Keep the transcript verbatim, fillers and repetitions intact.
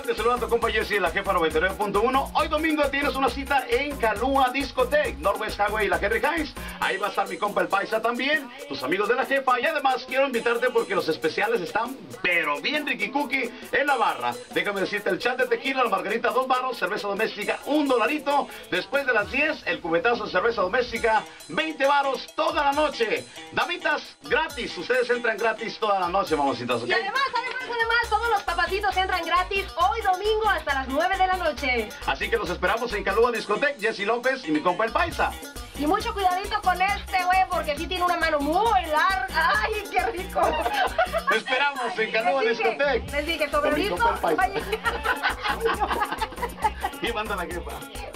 tal? Te saluda tu compa Jesse, la jefa noventa y nueve punto uno. Hoy domingo tienes una cita en Kalua Discotech, Northwest Highway y la Henry Hines. Ahí va a estar mi compa el Paisa también, tus amigos de la jefa. Y además quiero invitarte porque los especiales están pero bien ricky cookie en la barra. Déjame decirte, el chat de tequila, la margarita dos baros, cerveza doméstica un dolarito. Después de las diez, el cubetazo de cerveza doméstica veinte baros toda la noche. Damitas, gratis. Ustedes entran gratis toda la noche, mamacitas, ¿ok? Y además, además, además, todos los papacitos entran gratis hoy domingo hasta las nueve de la noche. Así que los esperamos en Kalua Discotech, Jesse López y mi compa el Paisa. Y mucho cuidadito con este, güey, porque sí tiene una mano muy larga. ¡Ay, qué rico! Te esperamos en Kalua Discotech. Les dije, sobre Con mi listo. compa el Paisa. Vaya. Y manda la jefa.